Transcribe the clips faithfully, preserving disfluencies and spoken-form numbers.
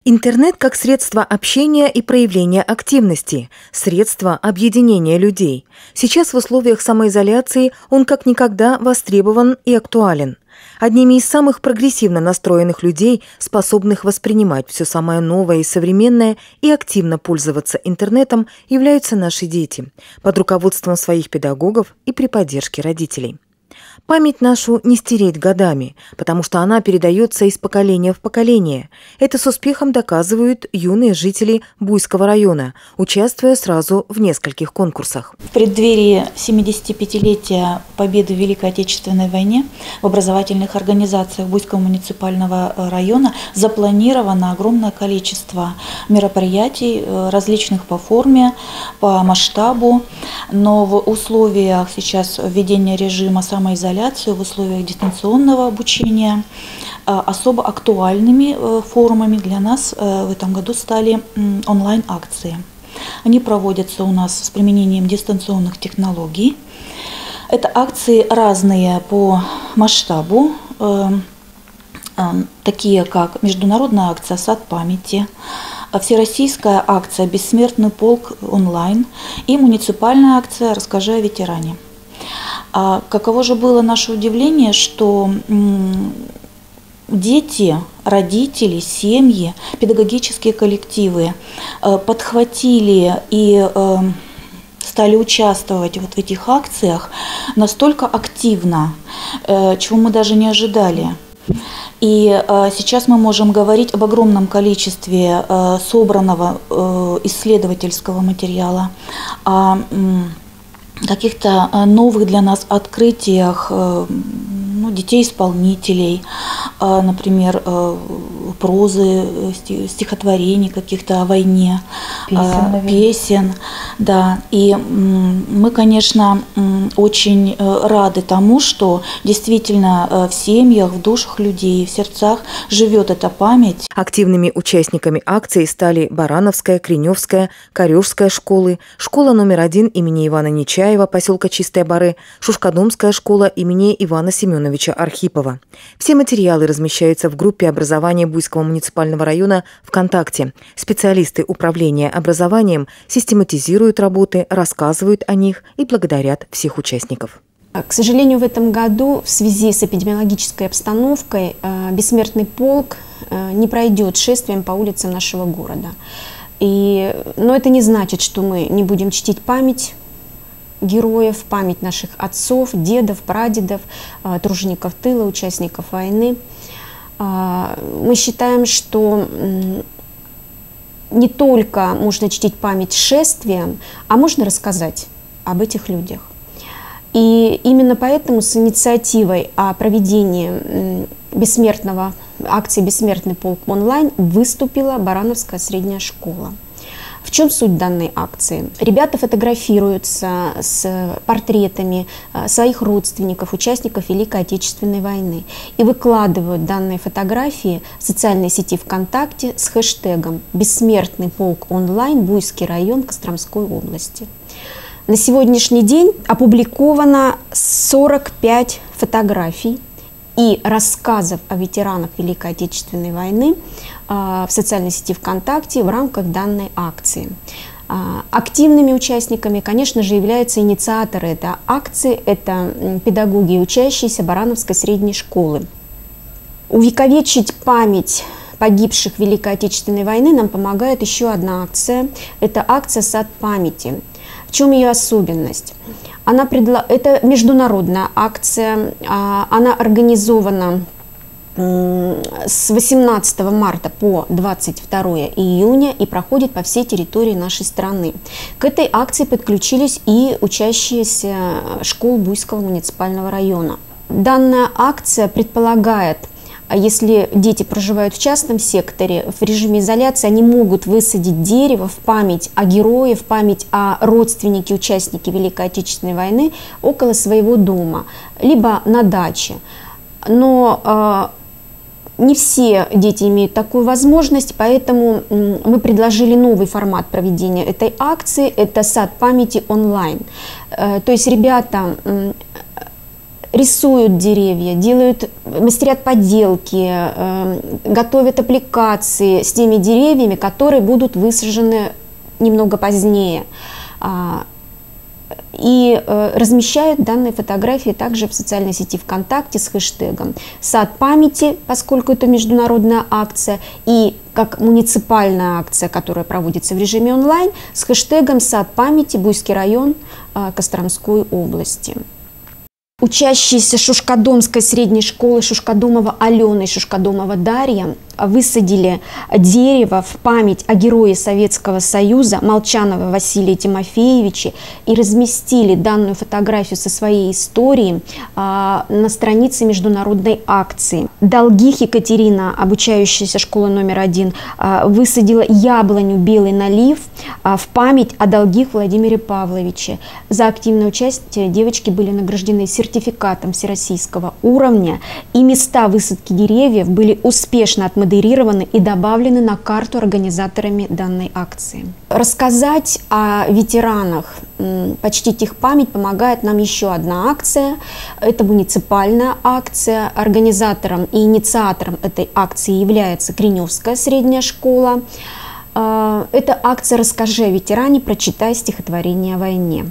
Интернет как средство общения и проявления активности, средство объединения людей. Сейчас в условиях самоизоляции он как никогда востребован и актуален. Одними из самых прогрессивно настроенных людей, способных воспринимать все самое новое и современное и активно пользоваться интернетом, являются наши дети, под руководством своих педагогов и при поддержке родителей. Память нашу не стереть годами, потому что она передается из поколения в поколение. Это с успехом доказывают юные жители Буйского района, участвуя сразу в нескольких конкурсах. В преддверии семидесятипятилетия победы в Великой Отечественной войне в образовательных организациях Буйского муниципального района запланировано огромное количество мероприятий, различных по форме, по масштабу, но в условиях сейчас введения режима самоизоляции, в условиях дистанционного обучения особо актуальными форумами для нас в этом году стали онлайн-акции. Они проводятся у нас с применением дистанционных технологий. Это акции разные по масштабу, такие как международная акция «Сад памяти», всероссийская акция «Бессмертный полк онлайн» и муниципальная акция «Расскажи о ветеране». А каково же было наше удивление, что дети, родители, семьи, педагогические коллективы подхватили и стали участвовать вот в этих акциях настолько активно, чего мы даже не ожидали. И сейчас мы можем говорить об огромном количестве собранного исследовательского материала, о каких-то новых для нас открытиях ну, детей-исполнителей, например, прозы, стихотворений каких-то о войне, песен, песен. Да. И мы, конечно, очень рады тому, что действительно в семьях, в душах людей, в сердцах живет эта память. Активными участниками акции стали Барановская, Криневская, Корёжская школы, школа номер один имени Ивана Нечаева, поселка Чистые Бары, Шушкадомская школа имени Ивана Семеновича Архипова. Все материалы размещаются в группе образования Буйского муниципального района ВКонтакте. Специалисты управления образованием систематизируют работы, рассказывают о них и благодарят всех участников. К сожалению, в этом году в связи с эпидемиологической обстановкой «Бессмертный полк» не пройдет шествием по улицам нашего города. И, но это не значит, что мы не будем чтить память героев, память наших отцов, дедов, прадедов, тружеников тыла, участников войны. Мы считаем, что не только можно чтить память шествием, а можно рассказать об этих людях. И именно поэтому с инициативой о проведении бессмертного, акции «Бессмертный полк онлайн» выступила Барановская средняя школа. В чем суть данной акции? Ребята фотографируются с портретами своих родственников, участников Великой Отечественной войны, и выкладывают данные фотографии в социальной сети ВКонтакте с хэштегом «Бессмертный полк онлайн, Буйский район Костромской области». На сегодняшний день опубликовано сорок пять фотографий и рассказов о ветеранах Великой Отечественной войны в социальной сети ВКонтакте в рамках данной акции. Активными участниками, конечно же, являются инициаторы этой акции, это педагоги и учащиеся Барановской средней школы. Увековечить память погибших в Великой Отечественной войны нам помогает еще одна акция, это акция «Сад памяти». В чем ее особенность? Она предла... Это международная акция, она организована с восемнадцатого марта по двадцать второе июня и проходит по всей территории нашей страны. К этой акции подключились и учащиеся школ Буйского муниципального района. Данная акция предполагает, если дети проживают в частном секторе, в режиме изоляции, они могут высадить дерево в память о герое, в память о родственнике, участнике Великой Отечественной войны около своего дома, либо на даче. Но э, не все дети имеют такую возможность, поэтому э, мы предложили новый формат проведения этой акции, это «Сад памяти онлайн». Э, то есть ребята... Э, рисуют деревья, делают, мастерят поделки, э, готовят аппликации с теми деревьями, которые будут высажены немного позднее. И э, размещают данные фотографии также в социальной сети ВКонтакте с хэштегом «Сад памяти», поскольку это международная акция, и как муниципальная акция, которая проводится в режиме онлайн, с хэштегом «Сад памяти, Буйский район, э, Костромской области». Учащиеся Шушкадомской средней школы Шушкадомова Алена и Шушкадомова Дарья высадили дерево в память о герое Советского Союза Молчанове Василии Тимофеевиче и разместили данную фотографию со своей историей а, на странице международной акции. Долгих Екатерина, обучающаяся школы номер один, а, высадила яблоню «Белый налив» а, в память о Долгих Владимире Павловиче. За активное участие девочки были награждены сертификатом всероссийского уровня, и места высадки деревьев были успешно отмодерированы и добавлены на карту организаторами данной акции. Рассказать о ветеранах, почтить их память, помогает нам еще одна акция. Это муниципальная акция. Организатором и инициатором этой акции является Криневская средняя школа. Это акция «Расскажи о ветеране, прочитай стихотворение о войне».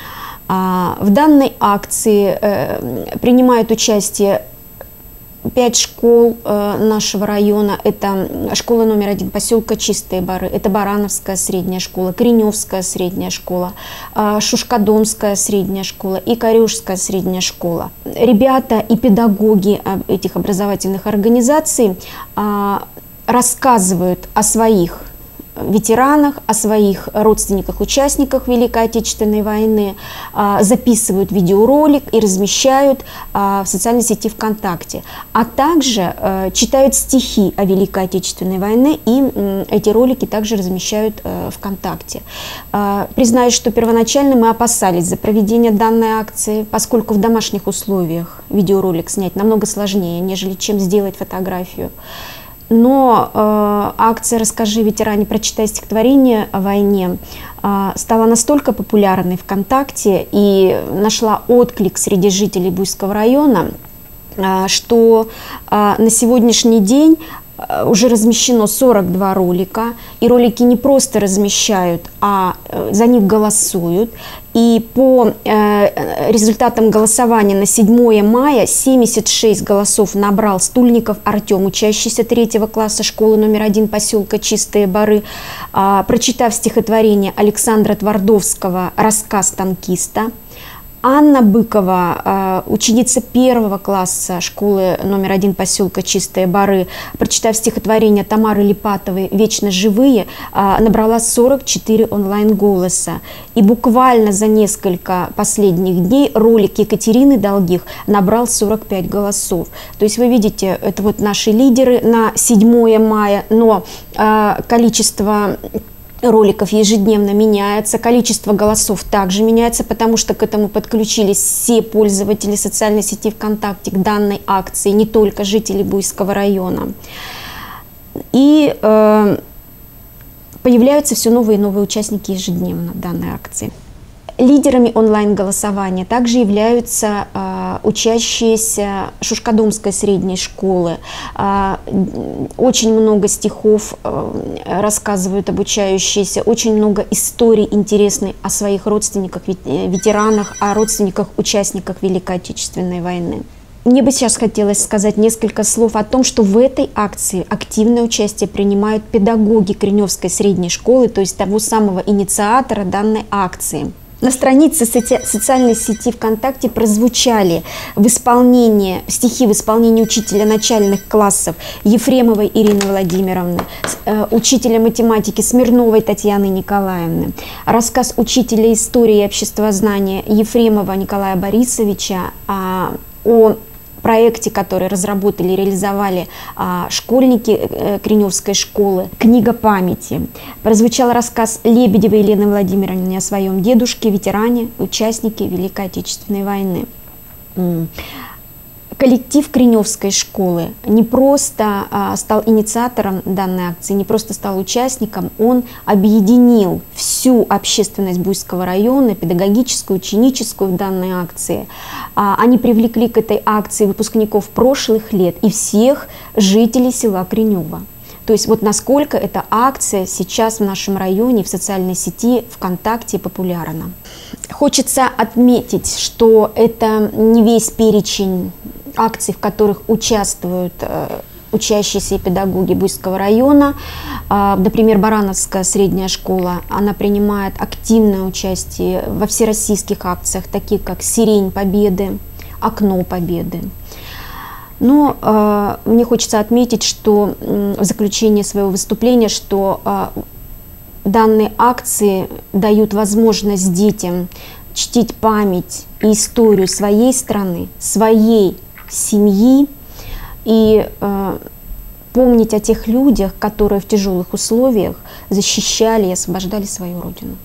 В данной акции принимают участие пять школ нашего района. Это школа номер один поселка Чистые Бары, это Барановская средняя школа, Криневская средняя школа, Шушкадомская средняя школа и Корюшская средняя школа. Ребята и педагоги этих образовательных организаций рассказывают о своих ветеранах, о своих родственниках, участниках Великой Отечественной войны, записывают видеоролик и размещают в социальной сети ВКонтакте, а также читают стихи о Великой Отечественной войне, и эти ролики также размещают ВКонтакте. Признаюсь, что первоначально мы опасались за проведение данной акции, поскольку в домашних условиях видеоролик снять намного сложнее, нежели чем сделать фотографию. Но э, акция «Расскажи ветеране, прочитай стихотворение о войне» э, стала настолько популярной ВКонтакте и нашла отклик среди жителей Буйского района, э, что э, на сегодняшний день э, уже размещено сорок два ролика, и ролики не просто размещают, а э, за них голосуют. И по э, результатам голосования на седьмое мая семьдесят шесть голосов набрал Стульников Артем, учащийся третьего класса школы номер один поселка Чистые Бары, э, прочитав стихотворение Александра Твардовского «Рассказ танкиста». Анна Быкова, ученица первого класса школы номер один поселка Чистые Бары, прочитав стихотворение Тамары Липатовой «Вечно живые», набрала сорок четыре онлайн-голоса. И буквально за несколько последних дней ролик Екатерины Долгих набрал сорок пять голосов. То есть вы видите, это вот наши лидеры на седьмое мая, но количество роликов ежедневно меняется, количество голосов также меняется, потому что к этому подключились все пользователи социальной сети ВКонтакте к данной акции, не только жители Буйского района. И э, появляются все новые и новые участники ежедневно данной акции. Лидерами онлайн-голосования также являются э, учащиеся Шушкадомской средней школы. Э, очень много стихов э, рассказывают обучающиеся, очень много историй интересных о своих родственниках, ветеранах, о родственниках, участниках Великой Отечественной войны. Мне бы сейчас хотелось сказать несколько слов о том, что в этой акции активное участие принимают педагоги Криневской средней школы, то есть того самого инициатора данной акции. На странице соци социальной сети ВКонтакте прозвучали в исполнении, стихи в исполнении учителя начальных классов Ефремовой Ирины Владимировны, э, учителя математики Смирновой Татьяны Николаевны, рассказ учителя истории и обществознания Ефремова Николая Борисовича а, о проекте, который разработали и реализовали а, школьники э, Криневской школы, «Книга памяти». Прозвучал рассказ Лебедевой Елены Владимировны о своем дедушке, ветеране, участнике Великой Отечественной войны. коллектив Криневской школы не просто а, стал инициатором данной акции, не просто стал участником, он объединил всю общественность Буйского района, педагогическую, ученическую в данной акции. А, они привлекли к этой акции выпускников прошлых лет и всех жителей села Кринево. То есть вот насколько эта акция сейчас в нашем районе, в социальной сети ВКонтакте популярна. Хочется отметить, что это не весь перечень акций, в которых участвуют э, учащиеся и педагоги Буйского района. Э, например, Барановская средняя школа, она принимает активное участие во всероссийских акциях, таких как «Сирень Победы», «Окно Победы». Но э, мне хочется отметить, что э, в заключение своего выступления, что э, данные акции дают возможность детям чтить память и историю своей страны, своей семьи и э, помнить о тех людях, которые в тяжелых условиях защищали и освобождали свою родину.